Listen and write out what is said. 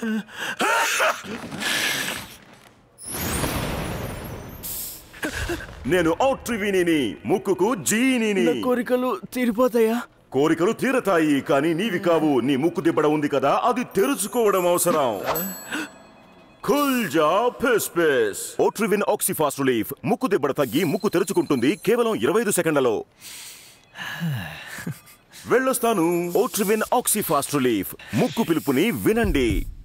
నేను ఓట్రివిని, ముక్కుకు జీనిని. కోరికలు తీరిపోతాయా? కోరికలు తీరతాయి, కానీ నీవి కావు. నీ ముక్కు దిబ్బడ ఉంది కదా, అది తెరుచుకోవడం అవసరం. కుల్జా ఫేస్ పేస్. Otrivin oxy fast relief. ముక్కు దిబ్బడ తగ్గి ముక్కు తెరుచుకుంటుంది కేవలం 25 సెకండ్లలో. వెళ్ళొస్తాను. Otrivin oxy fast relief. ముక్కు పిలుపుని వినండి.